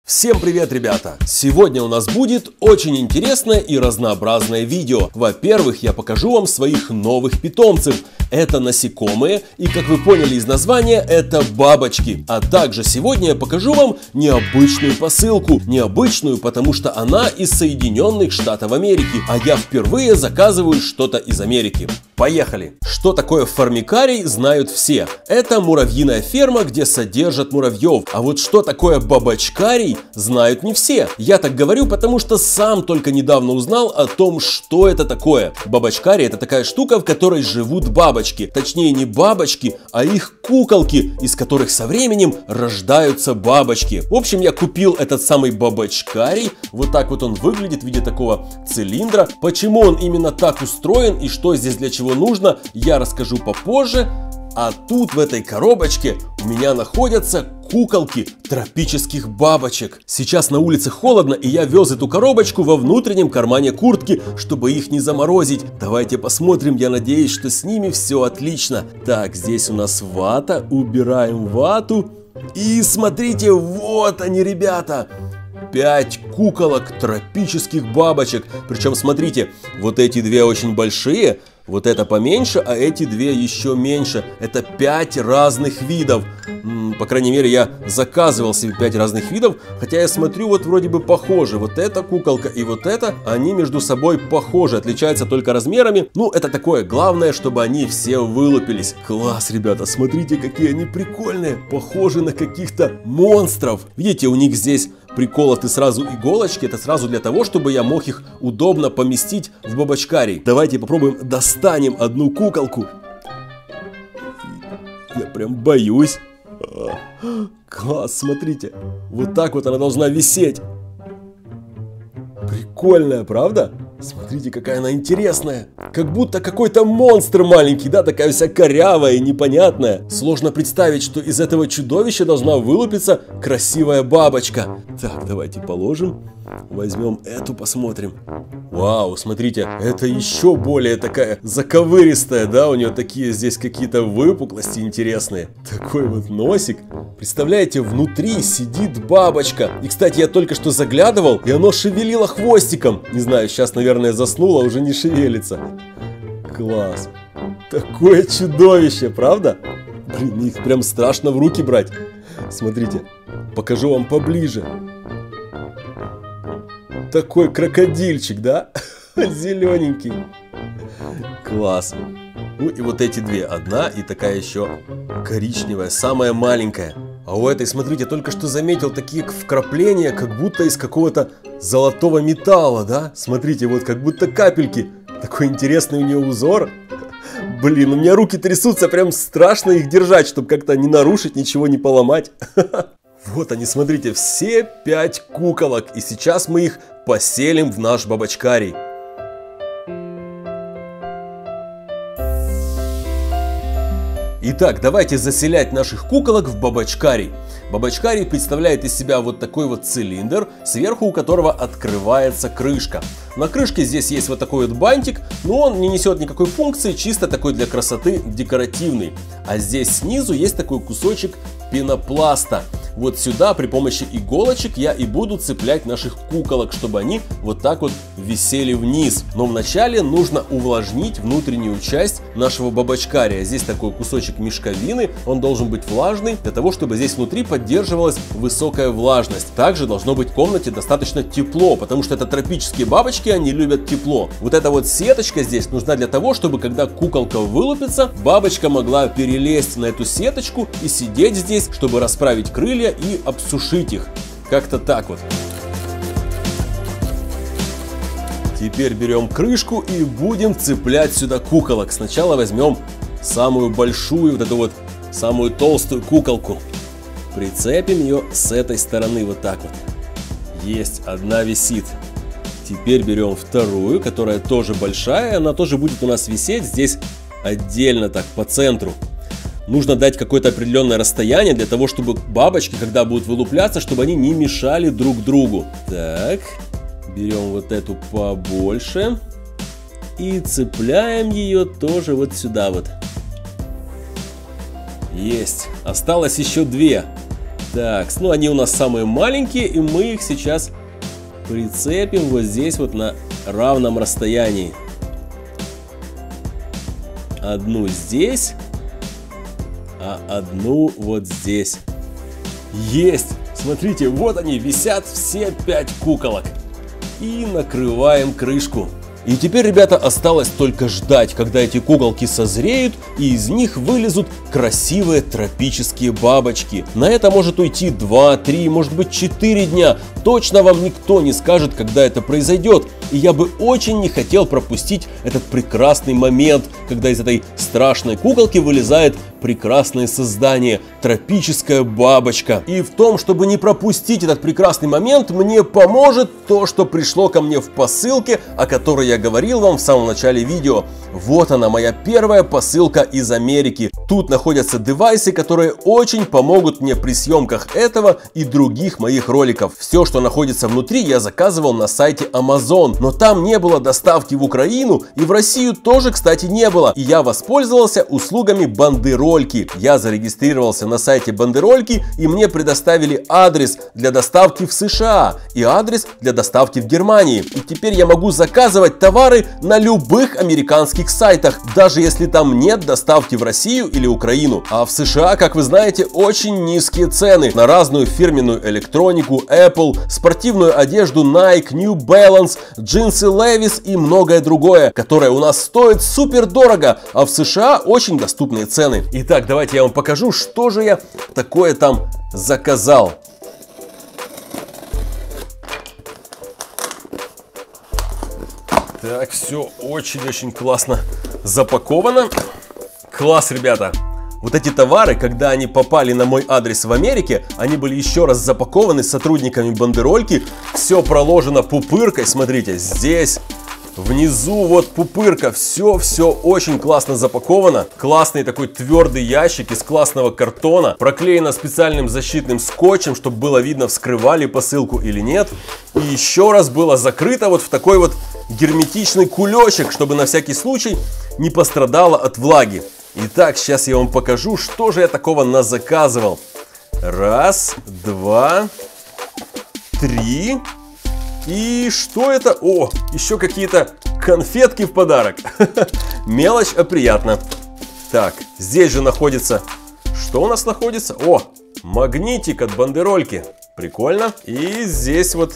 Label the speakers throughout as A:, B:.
A: Всем привет, ребята! Сегодня у нас будет очень интересное и разнообразное видео. Во-первых, я покажу вам своих новых питомцев. Это насекомые, и как вы поняли из названия, это бабочки. А также сегодня я покажу вам необычную посылку. Необычную, потому что она из Соединенных Штатов Америки, а я впервые заказываю что-то из Америки. Поехали! Что такое формикарий, знают все. Это муравьиная ферма, где содержат муравьев. А вот что такое бабочкарий, знают не все. Я так говорю, потому что сам только недавно узнал о том, что это такое. Бабочкарий — это такая штука, в которой живут бабочки. Точнее, не бабочки, а их куколки, из которых со временем рождаются бабочки. В общем, я купил этот самый бабочкарий. Вот так вот он выглядит в виде такого цилиндра. Почему он именно так устроен и что здесь для чего нужно, я расскажу попозже. А тут в этой коробочке у меня находятся куколки тропических бабочек. Сейчас на улице холодно, и я вез эту коробочку во внутреннем кармане куртки, чтобы их не заморозить. Давайте посмотрим, я надеюсь, что с ними все отлично. Так, здесь у нас вата, убираем вату. И смотрите, вот они, ребята. 5 куколок тропических бабочек. Причем, смотрите, вот эти две очень большие. Вот это поменьше, а эти две еще меньше. Это 5 разных видов. По крайней мере, я заказывал себе 5 разных видов. Хотя я смотрю, вот вроде бы похожи. Вот эта куколка и вот эта, они между собой похожи. Отличаются только размерами. Ну, это такое. Главное, чтобы они все вылупились. Класс, ребята, смотрите, какие они прикольные. Похожи на каких-то монстров. Видите, у них здесь приколоты сразу иголочки. Это сразу для того, чтобы я мог их удобно поместить в бабочкарий. Давайте попробуем достанем одну куколку. Я прям боюсь. Класс, смотрите. Вот так вот она должна висеть. Прикольная, правда? Смотрите, какая она интересная. Как будто какой-то монстр маленький, да, такая вся корявая и непонятная. Сложно представить, что из этого чудовища должна вылупиться красивая бабочка. Так, давайте положим. Возьмем эту, посмотрим. Вау, смотрите, это еще более такая заковыристая, да, у нее такие здесь какие-то выпуклости интересные. Такой вот носик. Представляете, внутри сидит бабочка. И, кстати, я только что заглядывал, и оно шевелило хвостиком. Не знаю, сейчас, наверное, заснуло, уже не шевелится. Класс. Такое чудовище, правда? Блин, мне их прям страшно в руки брать. Смотрите, покажу вам поближе. Такой крокодильчик, да? Зелененький. Класс. Ну и вот эти две. Одна и такая еще коричневая, самая маленькая. А у этой, смотрите, только что заметил такие вкрапления, как будто из какого-то золотого металла, да? Смотрите, вот как будто капельки. Такой интересный у нее узор. Блин, у меня руки трясутся, прям страшно их держать, чтобы как-то не нарушить, ничего не поломать. Вот они, смотрите, все 5 куколок. И сейчас мы их поселим в наш бабочкарий. Итак, давайте заселять наших куколок в бабочкарий. Бабочкарий представляет из себя вот такой вот цилиндр, сверху у которого открывается крышка. На крышке здесь есть вот такой вот бантик, но он не несет никакой функции, чисто такой для красоты декоративный. А здесь снизу есть такой кусочек пенопласта. Вот сюда при помощи иголочек я и буду цеплять наших куколок, чтобы они вот так вот висели вниз. Но вначале нужно увлажнить внутреннюю часть нашего бабочкария. Здесь такой кусочек мешковины, он должен быть влажный, для того, чтобы здесь внутри поддерживалась высокая влажность. Также должно быть в комнате достаточно тепло, потому что это тропические бабочки, они любят тепло. Вот эта вот сеточка здесь нужна для того, чтобы когда куколка вылупится, бабочка могла перелезть на эту сеточку и сидеть здесь, чтобы расправить крылья и обсушить их. Как-то так вот. Теперь берем крышку и будем цеплять сюда куколок. Сначала возьмем самую большую, вот эту вот самую толстую куколку. Прицепим ее с этой стороны вот так вот. Есть, одна висит. Теперь берем вторую, которая тоже большая. Она тоже будет у нас висеть здесь отдельно так по центру. Нужно дать какое-то определенное расстояние для того, чтобы бабочки, когда будут вылупляться, чтобы они не мешали друг другу. Так, берем вот эту побольше и цепляем ее тоже вот сюда вот. Есть. Осталось еще 2. Так, ну они у нас самые маленькие, и мы их сейчас прицепим вот здесь вот на равном расстоянии. Одну здесь, а одну вот здесь. Есть! Смотрите, вот они висят, все 5 куколок. И накрываем крышку. И теперь, ребята, осталось только ждать, когда эти куколки созреют, и из них вылезут красивые тропические бабочки. На это может уйти 2, 3, может быть 4 дня. Точно вам никто не скажет, когда это произойдет. И я бы очень не хотел пропустить этот прекрасный момент, когда из этой страшной куколки вылезает прекрасное создание, тропическая бабочка. И в том, чтобы не пропустить этот прекрасный момент, мне поможет то, что пришло ко мне в посылке, о которой я говорил вам в самом начале видео. Вот она, моя первая посылка из Америки. Тут находятся девайсы, которые очень помогут мне при съемках этого и других моих роликов. Все, что находится внутри, я заказывал на сайте Amazon, но там не было доставки в Украину, и в Россию тоже, кстати, не было. И я воспользовался услугами Бандерольки. Я зарегистрировался на сайте Бандерольки, и мне предоставили адрес для доставки в США и адрес для доставки в Германии. И теперь я могу заказывать товары на любых американских сайтах, даже если там нет доставки в Россию или Украину. А в США, как вы знаете, очень низкие цены на разную фирменную электронику, Apple, спортивную одежду Nike, New Balance, джинсы Levi's и многое другое, которое у нас стоит супер дорого, а в США очень доступные цены. Итак, давайте я вам покажу, что же я такое там заказал. Так, все очень-очень классно запаковано. Класс, ребята! Вот эти товары, когда они попали на мой адрес в Америке, они были еще раз запакованы сотрудниками Бандерольки. Все проложено пупыркой, смотрите, здесь, внизу вот пупырка. Все очень классно запаковано. Классный такой твердый ящик из классного картона. Проклеено специальным защитным скотчем, чтобы было видно, вскрывали посылку или нет. И еще раз было закрыто вот в такой вот герметичный кулечек, чтобы на всякий случай не пострадало от влаги. Итак, сейчас я вам покажу, что же я такого назаказывал. Раз, два, три. И что это? О, еще какие-то конфетки в подарок. Мелочь, а приятно. Так, здесь же находится... Что у нас находится? О, магнитик от Бандерольки. Прикольно. И здесь вот...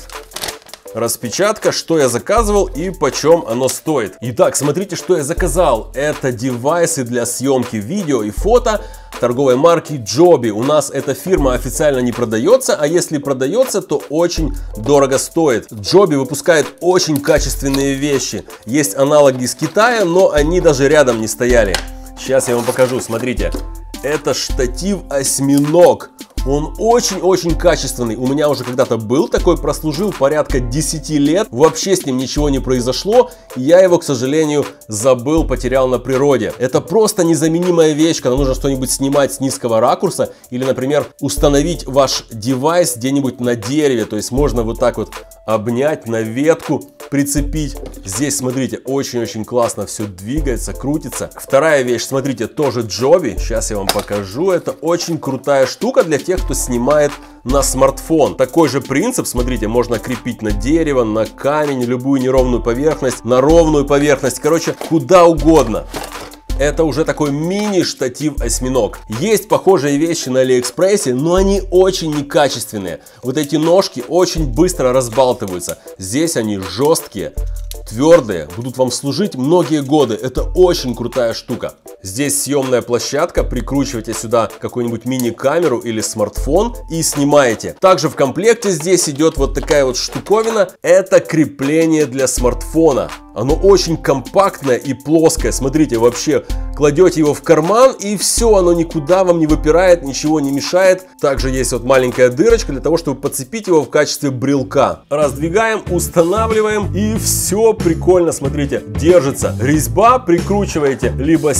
A: распечатка, что я заказывал и почем оно стоит. Итак, смотрите, что я заказал. Это девайсы для съемки видео и фото торговой марки Joby. У нас эта фирма официально не продается, а если продается, то очень дорого стоит. Joby выпускает очень качественные вещи. Есть аналоги из Китая, но они даже рядом не стояли. Сейчас я вам покажу, смотрите. Это штатив осьминог. Он очень-очень качественный. У меня уже когда-то был такой, прослужил порядка 10 лет. Вообще с ним ничего не произошло. Я его, к сожалению, забыл, потерял на природе. Это просто незаменимая вещь, когда нужно что-нибудь снимать с низкого ракурса. Или, например, установить ваш девайс где-нибудь на дереве. То есть можно вот так вот обнять, на ветку прицепить. Здесь, смотрите, очень-очень классно все двигается, крутится. Вторая вещь, смотрите, тоже Joby. Сейчас я вам покажу. Это очень крутая штука для тех, кто снимает на смартфон. Такой же принцип, смотрите, можно крепить на дерево, на камень, любую неровную поверхность, на ровную поверхность, короче, куда угодно. Это уже такой мини-штатив осьминог. Есть похожие вещи на Алиэкспрессе, но они очень некачественные. Вот эти ножки очень быстро разбалтываются. Здесь они жесткие, твердые, будут вам служить многие годы. Это очень крутая штука. Здесь съемная площадка, прикручиваете сюда какую-нибудь мини-камеру или смартфон и снимаете. Также в комплекте здесь идет вот такая вот штуковина. Это крепление для смартфона. Оно очень компактное и плоское. Смотрите, вообще кладете его в карман и все, оно никуда вам не выпирает, ничего не мешает. Также есть вот маленькая дырочка для того, чтобы подцепить его в качестве брелка. Раздвигаем, устанавливаем и все прикольно, смотрите, держится. Резьба, прикручиваете либо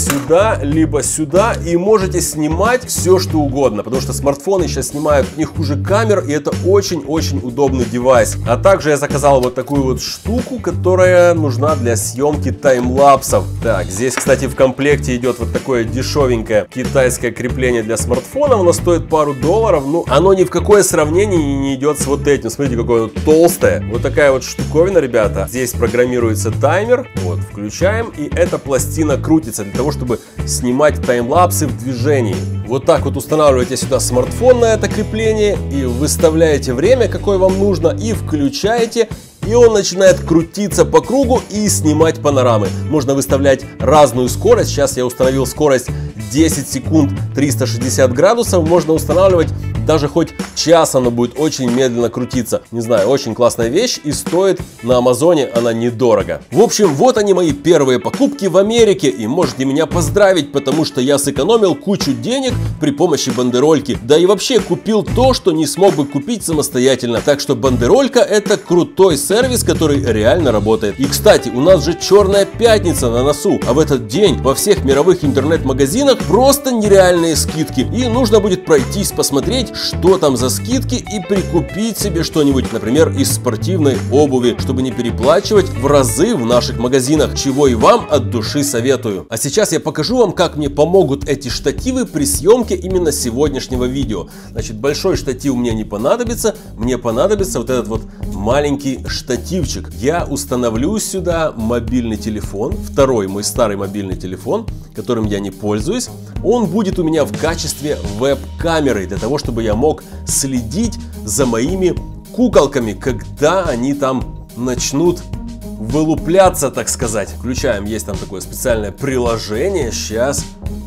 A: сюда и можете снимать все, что угодно. Потому что смартфоны сейчас снимают не хуже камер, и это очень-очень удобный девайс. А также я заказал вот такую вот штуку, которая нужна нужна для съемки таймлапсов. Так, здесь, кстати, в комплекте идет вот такое дешевенькое китайское крепление для смартфона. Оно стоит пару долларов. Ну, оно ни в какое сравнение не идет с вот этим. Смотрите, какое оно толстое. Вот такая вот штуковина, ребята. Здесь программируется таймер. Вот, включаем. И эта пластина крутится для того, чтобы снимать таймлапсы в движении. Вот так вот устанавливаете сюда смартфон на это крепление и выставляете время, какое вам нужно, и включаете. И он начинает крутиться по кругу и снимать панорамы. Можно выставлять разную скорость. Сейчас я установил скорость 10 секунд 360 градусов. Можно устанавливать даже хоть час, оно будет очень медленно крутиться. Не знаю, очень классная вещь, и стоит на Амазоне она недорого. В общем, вот они, мои первые покупки в Америке. И можете меня поздравить, потому что я сэкономил кучу денег при помощи бандерольки. Да и вообще купил то, что не смог бы купить самостоятельно. Так что бандеролька — это крутой сервис, который реально работает. И, кстати, у нас же Черная пятница на носу. А в этот день во всех мировых интернет-магазинах просто нереальные скидки. И нужно будет пройтись, посмотреть, что там за скидки, и прикупить себе что-нибудь, например, из спортивной обуви, чтобы не переплачивать в разы в наших магазинах, чего и вам от души советую. А сейчас я покажу вам, как мне помогут эти штативы при съемке именно сегодняшнего видео. Значит, большой штатив мне не понадобится, мне понадобится вот этот вот маленький штативчик. Я установлю сюда мобильный телефон, второй мой старый мобильный телефон, которым я не пользуюсь. Он будет у меня в качестве веб-камеры, для того, чтобы я мог следить за моими куколками, когда они там начнут вылупляться, так сказать. Включаем, есть там такое специальное приложение. Сейчас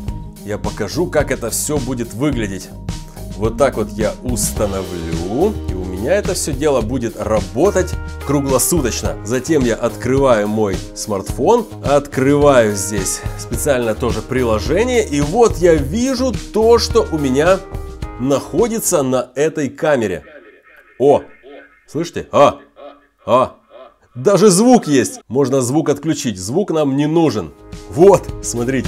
A: я покажу, как это все будет выглядеть. Вот так вот я установлю, и у меня это все дело будет работать круглосуточно. Затем я открываю мой смартфон, открываю здесь специально тоже приложение, и вот я вижу то, что у меня находится на этой камере. О, слышите? Даже звук есть. Можно звук отключить. Звук нам не нужен. Вот, смотрите.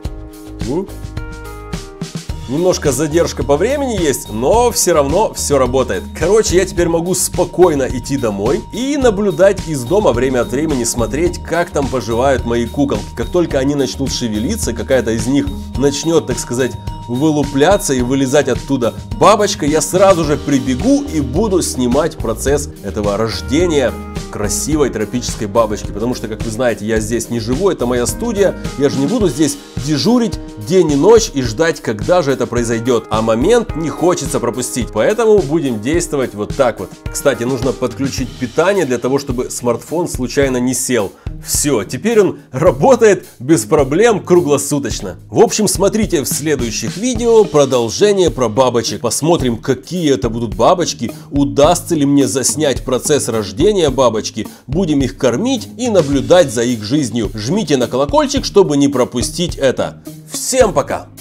A: Немножко задержка по времени есть, но все равно все работает. Короче, я теперь могу спокойно идти домой и наблюдать из дома время от времени, смотреть, как там поживают мои куколки. Как только они начнут шевелиться, какая-то из них начнет, так сказать, вылупляться и вылезать оттуда бабочка, я сразу же прибегу и буду снимать процесс этого рождения красивой тропической бабочки. Потому что, как вы знаете, я здесь не живу, это моя студия. Я же не буду здесь дежурить день и ночь и ждать, когда же это произойдет. А момент не хочется пропустить. Поэтому будем действовать вот так вот. Кстати, нужно подключить питание для того, чтобы смартфон случайно не сел. Все, теперь он работает без проблем круглосуточно. В общем, смотрите в следующих видео продолжение про бабочек. Посмотрим, какие это будут бабочки, удастся ли мне заснять процесс рождения бабочки. Будем их кормить и наблюдать за их жизнью. Жмите на колокольчик, чтобы не пропустить это. Всем пока!